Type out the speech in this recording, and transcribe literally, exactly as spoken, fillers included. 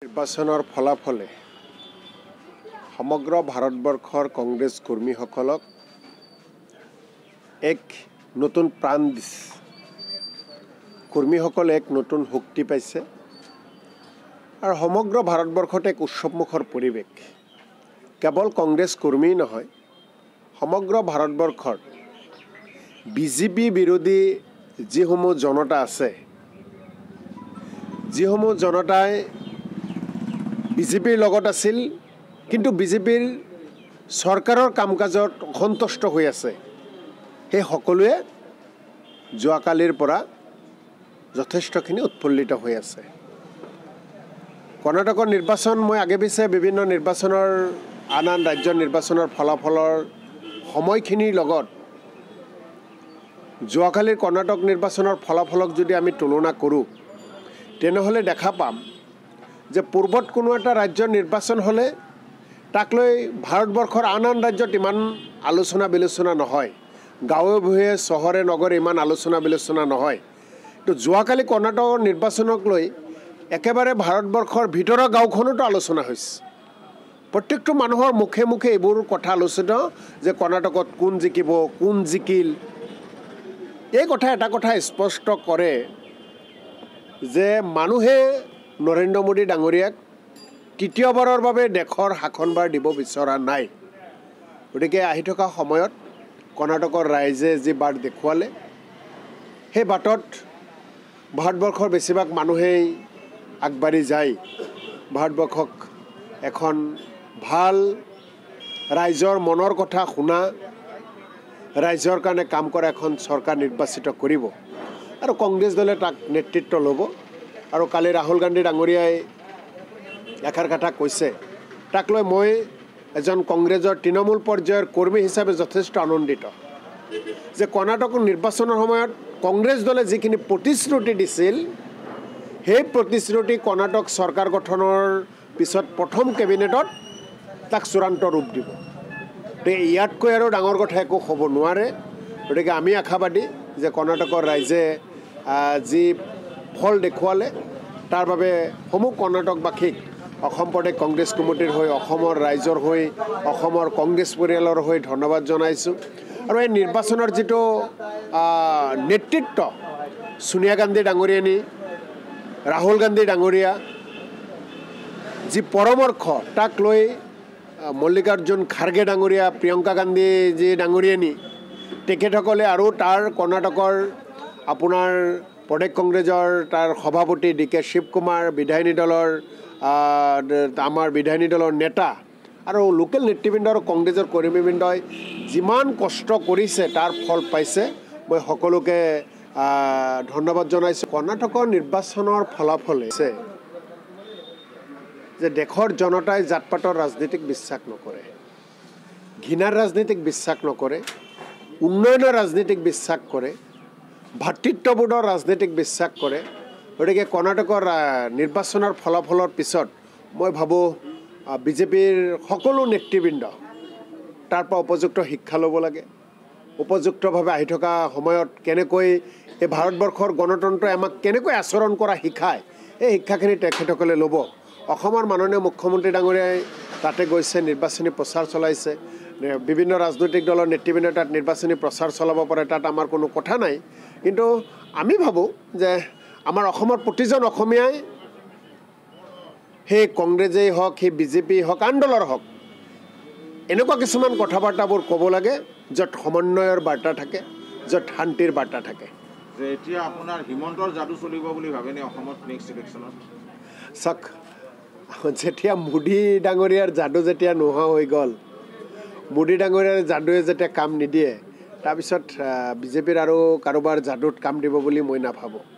নিৰ্বাচনৰ ফলাফলে সমগ্ৰ ভাৰতবৰ্ষৰ কংগ্ৰেছ কৰ্মীসকলক এক নতুন প্ৰাণ দিছে। কৰ্মীসকলে এক নতুন শক্তি পাইছে আৰু সমগ্ৰ ভাৰতবৰ্ষত এক উৎসৱমুখৰ পৰিৱেশ। কেৱল কংগ্ৰেছ কৰ্মী নহয়, সমগ্ৰ ভাৰতবৰ্ষৰ বিজেপি বিৰোধী যিসমূহ জনতা আছে, যিসমূহ জনতাই বিজেপিৰ লগত আছিল কিন্তু বিজেপিৰ চৰকাৰৰ কাম কাজত অসন্তুষ্ট হৈ আছে, সেই সকলোৱে যোৱাকালিৰ পৰা যথেষ্টখিনি উৎফুল্লিত হৈ আছে। কৰ্ণাটকৰ নিৰ্বাচন মই আগে পিছে বিভিন্ন নিৰ্বাচনৰ আন আন ৰাজ্যৰ নিৰ্বাচনৰ ফলাফলৰ সময়খিনিৰ লগত যোৱাকালিৰ কৰ্ণাটক নিৰ্বাচনৰ ফলাফলক যদি আমি তুলনা কৰোঁ, তেনেহ'লে দেখা পাম যে পূৰ্বত কোনো এটা ৰাজ্যৰ নিৰ্বাচন হ'লে তাক লৈ ভাৰতবৰ্ষৰ আন আন ৰাজ্যত ইমান আলোচনা বিলোচনা নহয়, গাঁৱে ভূঞে চহৰে নগৰে ইমান আলোচনা বিলোচনা নহয়। তো যোৱাকালি কৰ্ণাটকৰ নিৰ্বাচনক লৈ একেবাৰে ভাৰতবৰ্ষৰ ভিতৰৰ গাঁওখনতো আলোচনা হৈছে। প্ৰত্যেকটো মানুহৰ মুখে মুখে এইবোৰ কথা আলোচিত যে কৰ্ণাটকত কোন জিকিব, কোন জিকিল। এই কথা এটা কথা স্পষ্ট কৰে যে মানুহে নৰেন্দ্ৰ মোদী ডাঙৰীয়াক তৃতীয়বাৰৰ বাবে দেশৰ শাসনভাৰ দিব বিচৰা নাই। গতিকে আহি থকা সময়ত কৰ্ণাটকৰ ৰাইজে যি বাট দেখুৱালে, সেই বাটত ভাৰতবৰ্ষৰ বেছিভাগ মানুহেই আগবাঢ়ি যায় ভাৰতবৰ্ষক এখন ভাল ৰাইজৰ মনৰ কথা শুনা, ৰাইজৰ কাৰণে কাম কৰা এখন চৰকাৰ নিৰ্বাচিত কৰিব আৰু কংগ্ৰেছ দলে তাক নেতৃত্ব ল'ব। আৰু কালি ৰাহুল গান্ধী ডাঙৰীয়াই এষাৰ কথা কৈছে, তাক লৈ মই এজন কংগ্ৰেছৰ তৃণমূল পৰ্যায়ৰ কৰ্মী হিচাপে যথেষ্ট আনন্দিত যে কৰ্ণাটকৰ নিৰ্বাচনৰ সময়ত কংগ্ৰেছ দলে যিখিনি প্ৰতিশ্ৰুতি দিছিল, সেই প্ৰতিশ্ৰুতি কৰ্ণাটক চৰকাৰ গঠনৰ পিছত প্ৰথম কেবিনেটত তাক চূড়ান্ত ৰূপ দিব। গতিকে ইয়াতকৈ আৰু ডাঙৰ কথা একো হ'ব নোৱাৰে। গতিকে আমি আশাবাদী যে কৰ্ণাটকৰ ৰাইজে যি ফল দেখুৱালে তাৰ বাবে সমূহ কৰ্ণাটকবাসীক অসম প্ৰদেশ কংগ্ৰেছ কমিটিৰ হৈ, অসমৰ ৰাইজৰ হৈ, অসমৰ কংগ্ৰেছ পৰিয়ালৰ হৈ ধন্যবাদ জনাইছোঁ। আৰু এই নিৰ্বাচনৰ যিটো নেতৃত্ব ছোনিয়া গান্ধী ডাঙৰীয়ানী, ৰাহুল গান্ধী ডাঙৰীয়া যি পৰামৰ্শ, তাক লৈ মল্লিকাৰ্জুন খাৰ্গে ডাঙৰীয়া, প্ৰিয়ংকা গান্ধী যি ডাঙৰীয়ানী, তেখেতসকলে আৰু তাৰ কৰ্ণাটকৰ আপোনাৰ প্ৰদেশ কংগ্ৰেছৰ তাৰ সভাপতি ডি কে শিৱ কুমাৰ, বিধায়িনী দলৰ আমাৰ বিধায়িনী দলৰ নেতা আৰু লোকেল নেতৃবৃন্দ আৰু কংগ্ৰেছৰ কৰ্মীবৃন্দই যিমান কষ্ট কৰিছে তাৰ ফল পাইছে। মই সকলোকে ধন্যবাদ জনাইছোঁ। কৰ্ণাটকৰ নিৰ্বাচনৰ ফলাফলে যে দেশৰ জনতাই জাত পাতৰ ৰাজনীতিক বিশ্বাস নকৰে, ঘৃণাৰ ৰাজনীতিক বিশ্বাস নকৰে, উন্নয়নৰ ৰাজনীতিক বিশ্বাস কৰে, ভাতৃত্ববোধৰ ৰাজনীতিক বিশ্বাস কৰে। গতিকে কৰ্ণাটকৰ নিৰ্বাচনৰ ফলাফলৰ পিছত মই ভাবোঁ বিজেপিৰ সকলো নেতৃবৃন্দ তাৰ পৰা উপযুক্ত শিক্ষা ল'ব লাগে। উপযুক্তভাৱে আহি থকা সময়ত কেনেকৈ এই ভাৰতবৰ্ষৰ গণতন্ত্ৰই আমাক কেনেকৈ আচৰণ কৰা শিকায়, এই শিক্ষাখিনি তেখেতসকলে ল'ব। অসমৰ মাননীয় মুখ্যমন্ত্ৰী ডাঙৰীয়াই তাতে গৈছে, নিৰ্বাচনী প্ৰচাৰ চলাইছে, বিভিন্ন ৰাজনৈতিক দলৰ নেতৃবৃন্দই তাত নিৰ্বাচনী প্ৰচাৰ চলাব পাৰে, তাত আমাৰ কোনো কথা নাই। কিন্তু আমি ভাবোঁ যে আমাৰ অসমৰ প্ৰতিজন অসমীয়াই সেই কংগ্ৰেছেই হওক, সেই বিজেপি হওক, আন দলৰ হওক, এনেকুৱা কিছুমান কথা বাৰ্তাবোৰ ক'ব লাগে য'ত সমন্বয়ৰ বাৰ্তা থাকে, য'ত শান্তিৰ বাৰ্তা থাকে। যে এতিয়া আপোনাৰ হিমন্তৰ যাদু চলিব বুলি ভাবেনে অসমত নেক্সট ইলেকশ্যনত? চাওক, যেতিয়া মোদী ডাঙৰীয়াৰ যাদু যেতিয়া নোহোৱা হৈ গ'ল, মোদী ডাঙৰীয়াৰ যাদুৱে যেতিয়া কাম নিদিয়ে, তাৰপিছত বিজেপিৰ আৰু কাৰোবাৰ যাদুত কাম দিব বুলি মই নাভাবোঁ।